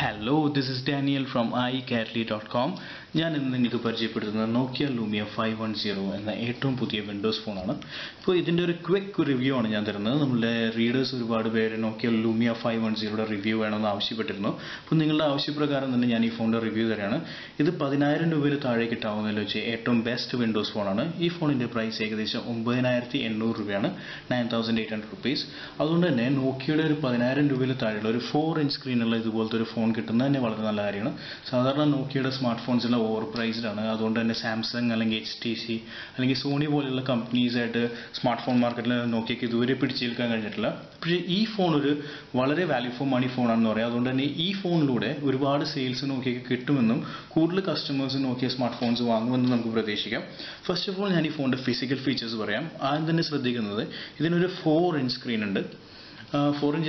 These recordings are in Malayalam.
Hello, this is Daniel from iCatly.com. ഞാൻ ഇന്ന് നിങ്ങൾക്ക് പരിചയപ്പെടുത്തുന്നത് നോക്കിയ ലൂമിയ 510 എന്ന ഏറ്റവും പുതിയ വിൻഡോസ് ഫോണാണ്. ഇപ്പോൾ ഇതിൻ്റെ ഒരു ക്വിക്ക് റിവ്യൂ ആണ് ഞാൻ തരുന്നത്. നമ്മുടെ റീഡേഴ്സ് ഒരുപാട് പേര് നോക്കിയ ലൂമിയ 510യുടെ റിവ്യൂ വേണമെന്ന് ആവശ്യപ്പെട്ടിരുന്നു. അപ്പോൾ നിങ്ങളുടെ ആവശ്യപ്രകാരം തന്നെ ഞാൻ ഈ ഫോണിൻ്റെ റിവ്യൂ തരാണ്. ഇത് 10,000 രൂപയിൽ താഴെ കിട്ടാവുന്നതിൽ വെച്ച് ഏറ്റവും ബെസ്റ്റ് വിൻഡോസ് ഫോണാണ്. ഈ ഫോണിൻ്റെ പ്രൈസ് ഏകദേശം 9,800 രൂപയാണ്, 9,800 റുപ്പീസ്. അതുകൊണ്ട് തന്നെ നോക്കിയയുടെ ഒരു 10,000 രൂപയിൽ താഴെയുള്ള ഒരു 4-inch സ്ക്രീനുള്ള ഇതുപോലത്തെ ഒരു ഫോൺ കിട്ടുന്നത് തന്നെ വളരെ നല്ല കാര്യമാണ്. സാധാരണ നോക്കിയയുടെ സ്മാർട്ട് ഫോൺസിലെ ഓവർ പ്രൈസ്ഡ് ആണ്. അതുകൊണ്ട് തന്നെ സാംസങ് അല്ലെങ്കിൽ HTC അല്ലെങ്കിൽ സോണി പോലെയുള്ള കമ്പനീസായിട്ട് സ്മാർട്ട് ഫോൺ മാർക്കറ്റിൽ നോക്കിയൊക്കെ ഇതുവരെ പിടിച്ചേൽക്കാൻ കഴിഞ്ഞിട്ടില്ല. പക്ഷേ ഈ ഫോൺ ഒരു വളരെ വാല്യൂ ഫോർ മണി ഫോണാണെന്ന് പറയാം. അതുകൊണ്ട് തന്നെ ഈ ഫോണിലൂടെ ഒരുപാട് സെയിൽസ് നോക്കിയൊക്കെ കിട്ടുമെന്നും കൂടുതൽ കസ്റ്റമേഴ്സ് നോക്കിയ സ്മാർട്ട് ഫോൺസ് വാങ്ങുമെന്നും നമുക്ക് പ്രതീക്ഷിക്കാം. ഫസ്റ്റ് ഓഫ് ഓൾ ഞാൻ ഈ ഫോണിൻ്റെ ഫിസിക്കൽ ഫീച്ചേഴ്സ് പറയാം. ആദ്യം തന്നെ ശ്രദ്ധിക്കുന്നത് ഇതിനൊരു 4-inch സ്ക്രീൻ ഉണ്ട്. 4-inch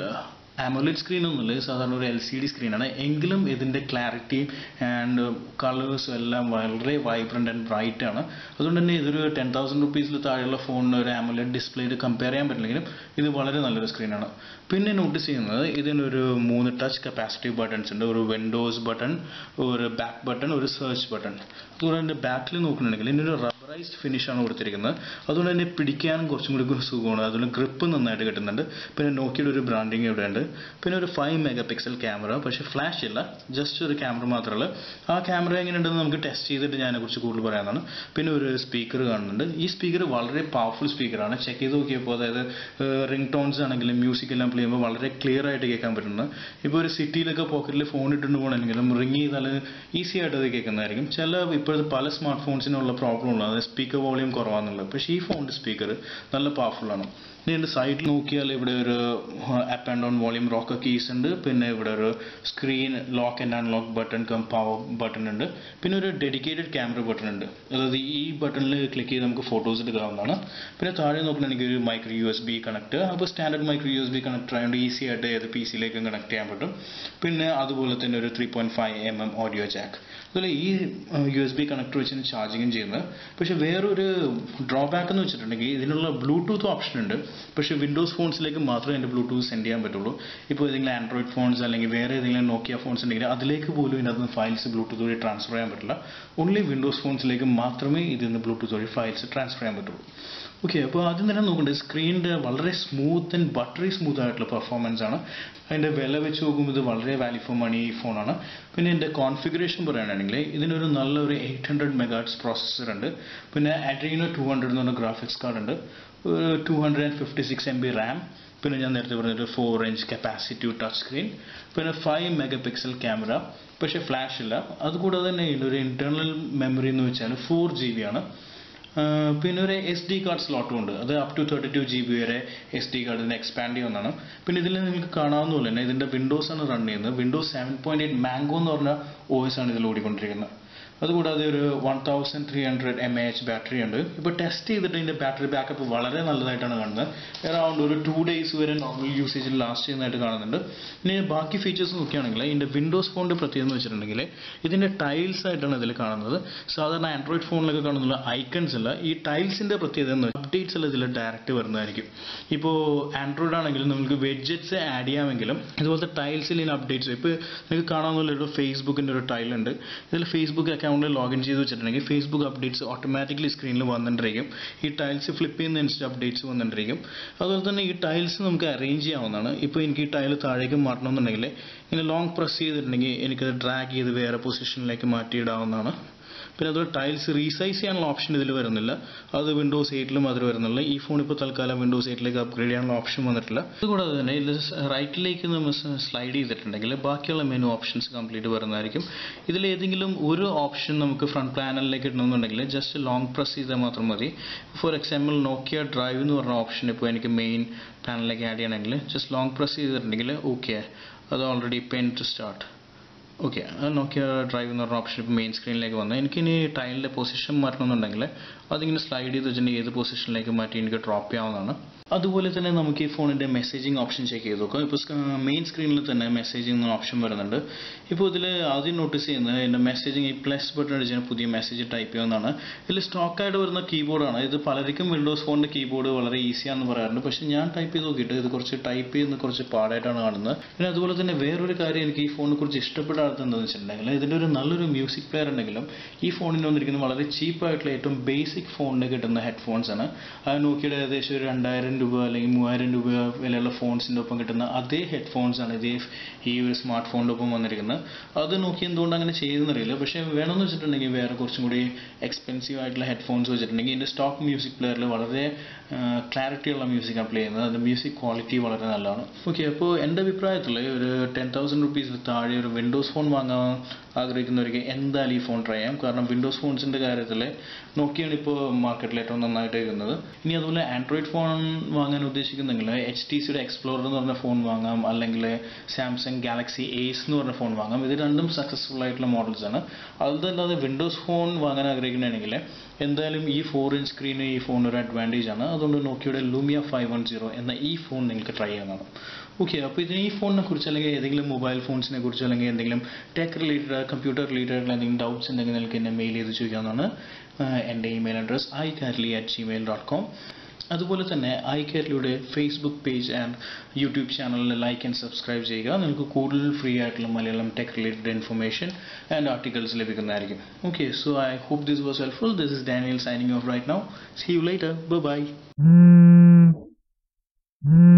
AMOLED സ്ക്രീൻ ഒന്നുമില്ല, സാധാരണ ഒരു LCD സ്ക്രീനാണ്. എങ്കിലും ഇതിൻ്റെ ക്ലാരിറ്റി ആൻഡ് കളേഴ്സും എല്ലാം വളരെ വൈബ്രൻ്റ് ആൻഡ് ബ്രൈറ്റ് ആണ്. അതുകൊണ്ട് തന്നെ ഇതൊരു 10,000 റുപ്പീസിൽ താഴെയുള്ള ഫോണിന് ഒരു AMOLED ഡിസ്പ്ലേയിൽ കമ്പയർ ചെയ്യാൻ പറ്റില്ലെങ്കിലും ഇത് വളരെ നല്ലൊരു സ്ക്രീനാണ്. പിന്നെ നോട്ടീസ് ചെയ്യുന്നത് ഇതിനൊരു 3 ടച്ച് കപ്പാസിറ്റീവ് ബട്ടൺസ് ഉണ്ട്. ഒരു വിൻഡോസ് ബട്ടൺ, ഒരു ബാക്ക് ബട്ടൺ, ഒരു സെർച്ച് ബട്ടൺ. അതുകൊണ്ട് തന്നെ ബാക്കിൽ നോക്കുന്നുണ്ടെങ്കിൽ ഇതിനൊരു റബ്ബറൈസ്ഡ് ഫിനിഷാണ് കൊടുത്തിരിക്കുന്നത്. അതുകൊണ്ട് തന്നെ പിടിക്കാനും കുറച്ചും കൂടി സുഖമാണ്. അതുകൊണ്ട് ഗ്രിപ്പ് നന്നായിട്ട് കിട്ടുന്നുണ്ട്. പിന്നെ നോക്കിയുടെ ഒരു ബ്രാൻഡിങ് ഇവിടെ ഉണ്ട്. പിന്നെ ഒരു 5 മെഗാ ക്യാമറ, പക്ഷേ ഫ്ലാഷ് ഇല്ല, ജസ്റ്റ് ഒരു ക്യാമറ മാത്രമല്ല. ആ ക്യാമറ എങ്ങനെയുണ്ടെന്ന് നമുക്ക് ടെസ്റ്റ് ചെയ്തിട്ട് അതിനെക്കുറിച്ച് കൂടുതൽ പറയാനാണ്. പിന്നെ ഒരു സ്പീക്കർ കാണുന്നുണ്ട്. ഈ സ്പീക്കർ വളരെ പവർഫുൾ സ്പീക്കറാണ്. ചെക്ക് ചെയ്ത് നോക്കിയപ്പോൾ അതായത് റിംഗ് ടോൺസ് ആണെങ്കിലും മ്യൂസിക് എല്ലാം പ്ലേ ചെയ്യുമ്പോൾ വളരെ ക്ലിയർ ആയിട്ട് കേൾക്കാൻ പറ്റുന്നത്. ഇപ്പോൾ ഒരു സിറ്റിയിലൊക്കെ പോക്കറ്റിൽ ഫോൺ ഇട്ടുകൊണ്ട് പോകണമെങ്കിലും റിംഗ് ചെയ്താൽ ഈസി ആയിട്ട് അത് കേൾക്കുന്നതായിരിക്കും. ഇപ്പോഴത്തെ പല സ്മാർട്ട് ഫോൺസിനുള്ള പ്രോബ്ലം ഉള്ളത് അതായത് സ്പീക്കർ വോളിയം കുറവാണെന്നുള്ളത്. പക്ഷേ ഈ ഫോണിൻ്റെ സ്പീക്കർ നല്ല പവർഫുള്ളാണ്. ഇനി എൻ്റെ സൈഡിൽ നോക്കിയാൽ ഇവിടെ ഒരു up and down volume rocker keys ഉണ്ട്. പിന്നെ ഇവിടെ ഒരു screen lock and unlock button power button ഉണ്ട്. പിന്നെ ഒരു ഡെഡിക്കേറ്റഡ് ക്യാമറ ബട്ടൺ ഉണ്ട്. അതായത് ഈ ബട്ടണിൽ ക്ലിക്ക് ചെയ്ത് നമുക്ക് ഫോട്ടോസ് എടുക്കാവുന്നതാണ്. പിന്നെ താഴെ നോക്കുകയാണെങ്കിൽ ഒരു മൈക്രോ USB കണക്ട്. അപ്പോൾ സ്റ്റാൻഡേർഡ് മൈക്രോ USB കണക്ടർ ആയതുകൊണ്ട് ഈസി ആയിട്ട് ഏത് PC-ലേക്കും കണക്ട് ചെയ്യാൻ പറ്റും. പിന്നെ അതുപോലെ തന്നെ ഒരു 3.5mm ഓഡിയോ ജാക്ക്. അതുപോലെ ഈ USB കണക്ടർ വെച്ചാണ് ചാർജിങ്ങും ചെയ്യുന്നത്. പക്ഷേ വേറൊരു ഡ്രോബാക്ക് എന്ന് വെച്ചിട്ടുണ്ടെങ്കിൽ ഇതിനുള്ള ബ്ലൂടൂത്ത് ഓപ്ഷൻ ഉണ്ട്. പക്ഷേ വിൻഡോസ് ഫോൺസിലേക്ക് മാത്രമേ എൻ്റെ ബ്ലൂടൂത്ത് സെൻഡ് ചെയ്യാൻ പറ്റുള്ളൂ. ഇപ്പോൾ ഏതെങ്കിലും ആൻഡ്രോയിഡ് ഫോൺസ് അല്ലെങ്കിൽ വേറെ ഏതെങ്കിലും നോക്കിയ ഫോൺസ് ഉണ്ടെങ്കിൽ അതിലേക്ക് പോലും ഇതിനകത്ത് ഫയൽസ് ബ്ലൂടൂത്ത് വഴി ട്രാൻസ്ഫർ ചെയ്യാൻ പറ്റില്ല. ഓൺലി വിൻഡോസ് ഫോൺസിലേക്ക് മാത്രമേ ഇതിന്ന് ബ്ലൂടൂത്ത് വഴി ഫയൽസ് ട്രാൻസ്ഫർ ചെയ്യാൻ പറ്റുള്ളൂ. ഓക്കെ, അപ്പോൾ ആദ്യം തന്നെ നോക്കേണ്ടത് സ്ക്രീനിൻ്റെ വളരെ സ്മൂത്ത് ആൻഡ് ബട്ടറി സ്മൂത്ത് ആയിട്ടുള്ള പെർഫോമൻസ് ആണ്. അതിൻ്റെ വില വെച്ച് നോക്കുമ്പോൾ ഇത് വളരെ വാല്യൂ ഫോർ മണി ഫോണാണ്. പിന്നെ ഇതിൻ്റെ കോൺഫിഗറേഷൻ പറയുകയാണെങ്കിൽ ഇതിനൊരു നല്ലൊരു 800 MHz പ്രോസസ്സർ ഉണ്ട്. പിന്നെ Adreno 200 എന്ന് പറഞ്ഞ ഗ്രാഫിക്സ് കാർഡ് ഉണ്ട്. 256 MB റാം. പിന്നെ ഞാൻ നേരത്തെ പറഞ്ഞൊരു 4-inch കപ്പാസിറ്റീവ് ടച്ച് സ്ക്രീൻ. പിന്നെ 5 മെഗാ ക്യാമറ, പക്ഷേ ഫ്ലാഷ് ഇല്ല. അതുകൂടാതെ തന്നെ ഇതിൻ്റെ ഇൻറ്റേർണൽ മെമ്മറി എന്ന് വെച്ചാൽ 4 GB ആണ്. പിന്നെ ഒരു SD കാർഡ് സ്ലോട്ടും ഉണ്ട്. അത് അപ് ടു 32 GB വരെ SD കാർഡിന് എക്സ്പാൻഡ് ചെയ്യുന്നതാണ്. പിന്നെ ഇതിൽ നിങ്ങൾക്ക് കാണാവുന്ന പോലെ തന്നെ ഇതിൻ്റെ വിൻഡോസ് ആണ് റൺ ചെയ്യുന്നത്. വിൻഡോസ് 7.8 മാംഗോ എന്ന് പറഞ്ഞ OS ആണ് ഇതിൽ ഓടിക്കൊണ്ടിരിക്കുന്നത്. അതുകൂടാതെ ഒരു 1300 mAh ബാറ്ററി ഉണ്ട്. ഇപ്പോൾ ടെസ്റ്റ് ചെയ്തിട്ട് ഇതിൻ്റെ ബാറ്ററി ബാക്കപ്പ് വളരെ നല്ലതായിട്ടാണ് കാണുന്നത്. അറൗണ്ട് ഒരു 2 days വരെ നോർമൽ യൂസേജിൽ ലാസ്റ്റ് ചെയ്യുന്നതായിട്ട് കാണുന്നുണ്ട്. ഇനി ബാക്കി ഫീച്ചേഴ്സ് നോക്കുകയാണെങ്കിൽ ഇതിൻ്റെ വിൻഡോസ് ഫോണിൻ്റെ പ്രത്യേകത എന്ന് വെച്ചിട്ടുണ്ടെങ്കിൽ ഇതിൻ്റെ ടൈൽസ് ആയിട്ടാണ് ഇതിൽ കാണുന്നത്. സാധാരണ ആൻഡ്രോയിഡ് ഫോണിലൊക്കെ കാണുന്നുള്ള ഐക്കൺസ് അല്ല. ഈ ടൈൽസിൻ്റെ പ്രത്യേകത എന്ന് അപ്ഡേറ്റ്സ് എല്ലാം ഇതിൽ ഡയറക്റ്റ് വരുന്നതായിരിക്കും. ഇപ്പോൾ ആൻഡ്രോയിഡ് ആണെങ്കിൽ നമുക്ക് വെഡ്ജറ്റ്സ് ആഡ് ചെയ്യാമെങ്കിലും ഇതുപോലത്തെ ടൈൽസിൽ ഇതിന് അപ്ഡേറ്റ്സ് ഇപ്പോൾ നിങ്ങൾക്ക് കാണാവുന്ന ഒരു ഫേസ്ബുക്കിൻ്റെ ഒരു ടൈലുണ്ട്. ഇതിൽ ഫേസ്ബുക്ക് അക്കൗണ്ടിൽ ലോഗിൻ ചെയ്ത് വെച്ചിട്ടുണ്ടെങ്കിൽ ഫേസ്ബുക്ക് അപ്ഡേറ്റ്സ് ഓട്ടോമാറ്റിക്കലി സ്ക്രീനിൽ വന്നിട്ടിരിക്കും. ഈ ടൈൽസ് ഫ്ലിപ്പ് ചെയ്യുന്നതനുസരിച്ച് അപ്ഡേറ്റ്സ് വന്നിട്ടിരിക്കും. അതുപോലെ തന്നെ ഈ ടൈൽസ് നമുക്ക് അറേഞ്ച് ചെയ്യാവുന്നതാണ്. ഇപ്പോൾ എനിക്ക് ഈ ടൈൽ താഴേക്ക് മാറ്റണമെന്നുണ്ടെങ്കിൽ ഇങ്ങനെ ലോങ് പ്രസ് ചെയ്തിട്ടുണ്ടെങ്കിൽ എനിക്കത് ഡ്രാഗ് ചെയ്ത് വേറെ പൊസിഷനിലേക്ക് മാറ്റിയിടാവുന്നതാണ്. പിന്നെ അതുപോലെ ടൈൽസ് റീസൈസ് ചെയ്യാനുള്ള ഓപ്ഷൻ ഇതിൽ വരുന്നില്ല. അത് വിൻഡോസ് 8ലും അതിൽ വരുന്നില്ല. ഈ ഫോൺ ഇപ്പോൾ തൽക്കാലം വിൻഡോസ് 8ലേക്ക് അപ്ഗ്രേഡ് ചെയ്യാനുള്ള ഓപ്ഷൻ വന്നിട്ടില്ല. അതുകൂടാതെ തന്നെ ഇതിൽ റൈറ്റിലേക്ക് നമ്മൾ സ്ലൈഡ് ചെയ്തിട്ടുണ്ടെങ്കിൽ ബാക്കിയുള്ള മെനു ഓപ്ഷൻസ് കംപ്ലീറ്റ് വരുന്നതായിരിക്കും. ഇതിലേതെങ്കിലും ഒരു ഓപ്ഷൻ നമുക്ക് ഫ്രണ്ട് പാനലിലേക്ക് ഇടണമെന്നുണ്ടെങ്കിൽ ജസ്റ്റ് ലോങ് പ്രസ് ചെയ്താൽ മാത്രം മതി. ഫോർ എക്സാമ്പിൾ നോക്കിയ ഡ്രൈവ് എന്ന് പറഞ്ഞ ഓപ്ഷൻ ഇപ്പോൾ എനിക്ക് മെയിൻ പാനലിലേക്ക് ആഡ് ചെയ്യണമെങ്കിൽ ജസ്റ്റ് ലോങ് പ്രസ് ചെയ്തിട്ടുണ്ടെങ്കിൽ ഓക്കെ, അത് already pin to start. Okay, Nokia drive എന്ന് പറഞ്ഞ ഓപ്ഷൻ ഇപ്പോൾ മെയിൻ സ്ക്രീനിലേക്ക് വന്നു. എനിക്കിനി ടൈലിൻ്റെ പൊസിഷൻ മാറ്റണമെന്നുണ്ടെങ്കിൽ അതിങ്ങനെ സ്ലൈഡ് ചെയ്ത് വെച്ചിട്ടുണ്ടെങ്കിൽ ഏത് പൊസിഷനിലേക്ക് മാറ്റി എനിക്ക് ഡ്രോപ്പ് ചെയ്യാവുന്നതാണ്. അതുപോലെ തന്നെ നമുക്ക് ഈ ഫോണിൻ്റെ മെസ്സേജിങ് ഓപ്ഷൻ ചെക്ക് ചെയ്ത് നോക്കാം. ഇപ്പോൾ മെയിൻ സ്ക്രീനിൽ തന്നെ മെസ്സേജിങ് എന്ന ഓപ്ഷൻ വരുന്നുണ്ട്. ഇപ്പോൾ ഇതിൽ ആദ്യം നോട്ടീസ് ചെയ്യുന്നത് എൻ്റെ മെസ്സേജിങ് ഈ പ്ലസ് ബട്ടൺ അടിച്ചാൽ പുതിയ മെസ്സേജ് ടൈപ്പ് ചെയ്യുന്നതാണ്. ഇതിൽ സ്റ്റോക്കായിട്ട് വരുന്ന കീബോർഡാണ്. ഇത് പലർക്കും വിൻഡോസ് ഫോണിൻ്റെ കീബോർഡ് വളരെ ഈസിയാണെന്ന് പറയാറുണ്ട്. പക്ഷേ ഞാൻ ടൈപ്പ് ചെയ്ത് നോക്കിയിട്ട് ഇത് കുറച്ച് ടൈപ്പ് ചെയ്യുന്ന കുറച്ച് പാടായിട്ടാണ് കാണുന്നത്. പിന്നെ അതുപോലെ തന്നെ വേറൊരു കാര്യം എനിക്ക് ഈ ഫോണിനെ കുറിച്ച് ഇഷ്ടപ്പെടാത്തത് എന്താണെന്ന് വെച്ചിട്ടുണ്ടെങ്കിൽ ഇതിൻ്റെ ഒരു നല്ലൊരു മ്യൂസിക് പ്ലെയർ ഉണ്ടെങ്കിലും ഈ ഫോണിന് വന്നിരിക്കുന്നത് വളരെ ചീപ്പായിട്ടുള്ള ഏറ്റവും ബേസിക് ഫോണിന് കിട്ടുന്ന ഹെഡ്ഫോൺസ് ആണ്. അത് നോക്കിയിട്ട് ഏകദേശം ഒരു 2000 രൂപ അല്ലെങ്കിൽ 3000 രൂപ വിലയുള്ള ഫോൺസിൻ്റെ ഒപ്പം കിട്ടുന്ന അതേ ഹെഡ്ഫോൺസ് ആണ് ഈ ഒരു സ്മാർട്ട് ഫോണിൻ്റെ ഒപ്പം വന്നിരിക്കുന്നത്. അത് നോക്കി എന്തുകൊണ്ട് അങ്ങനെ ചെയ്യുന്നറിയില്ല. പക്ഷേ വേണമെന്ന് വെച്ചിട്ടുണ്ടെങ്കിൽ വേറെ കുറച്ചും കൂടി എക്സ്പെൻസീവ് ആയിട്ടുള്ള ഹെഡ്ഫോൺസ് വെച്ചിട്ടുണ്ടെങ്കിൽ ഇതിൻ്റെ സ്റ്റോക്ക് മ്യൂസിക് പ്ലെയറിൽ വളരെ ക്ലാരിറ്റി ഉള്ള മ്യൂസിക് ആണ് പ്ലേ ചെയ്യുന്നത്. അതിൻ്റെ മ്യൂസിക് ക്വാളിറ്റി വളരെ നല്ലതാണ്. ഓക്കെ, അപ്പോൾ എൻ്റെ അഭിപ്രായത്തിൽ ഒരു 10,000 റുപ്പീസിന് താഴെ ഒരു വിൻഡോസ് ഫോൺ വാങ്ങാൻ ആഗ്രഹിക്കുന്നവർക്ക് എന്തായാലും ഈ ഫോൺ ട്രൈ ചെയ്യാം. കാരണം വിൻഡോസ് ഫോൺസിൻ്റെ കാര്യത്തിൽ നോക്കിയാണ് ഇപ്പോൾ മാർക്കറ്റിൽ ഏറ്റവും നന്നായിട്ട് വരുന്നത്. ഇനി അതുപോലെ ആൻഡ്രോയിഡ് ഫോൺ വാങ്ങാൻ ഉദ്ദേശിക്കുന്നെങ്കിൽ HTCയുടെ എക്സ്പ്ലോറർ എന്ന് പറഞ്ഞ ഫോൺ വാങ്ങാം, അല്ലെങ്കിൽ സാംസങ് ഗാലക്സി ഏസ് എന്ന് പറഞ്ഞ ഫോൺ വാങ്ങാം. ഇത് രണ്ടും സക്സസ്ഫുൾ ആയിട്ടുള്ള മോഡൽസ് ആണ്. അതല്ലാതെ വിൻഡോസ് ഫോൺ വാങ്ങാൻ ആഗ്രഹിക്കുകയാണെങ്കിൽ എന്തായാലും ഈ 4-inch സ്ക്രീൻ ഈ ഫോൺ ഒരു അഡ്വാൻറ്റേജ് ആണ്. അതുകൊണ്ട് നോക്കിയുടെ ലൂമിയ 510 എന്ന ഈ ഫോൺ നിങ്ങൾക്ക് ട്രൈ ചെയ്യാവുന്നതാണ്. ഓക്കെ, അപ്പോൾ ഇതിന് ഈ ഫോണിനെ കുറിച്ച് അല്ലെങ്കിൽ ഏതെങ്കിലും മൊബൈൽ ഫോൺസിനെ കുറിച്ച് അല്ലെങ്കിൽ എന്തെങ്കിലും ടെക് റിലേറ്റഡ് കമ്പ്യൂട്ടർ റിലേറ്റഡ് എന്തെങ്കിലും ഡൗട്ട്സ് ഉണ്ടെങ്കിൽ നിങ്ങൾക്ക് എന്നെ മെയിൽ ചെയ്ത് ചോദിക്കാവുന്നതാണ്. എൻ്റെ ഇമെയിൽ അഡ്രസ് iCarly@gmail.com. അതുപോലെ തന്നെ iCarlyയുടെ ഫേസ്ബുക്ക് പേജ് ആൻഡ് യൂട്യൂബ് ചാനലിൽ ലൈക്ക് ആൻഡ് സബ്സ്ക്രൈബ് ചെയ്യുക. നിങ്ങൾക്ക് കൂടുതൽ ഫ്രീ ആയിട്ടുള്ള Malayalam tech related information and articles ലഭിക്കുന്നതായിരിക്കും. Okay, so I hope this was helpful. This is Daniel signing off right now. See you later. Bye bye.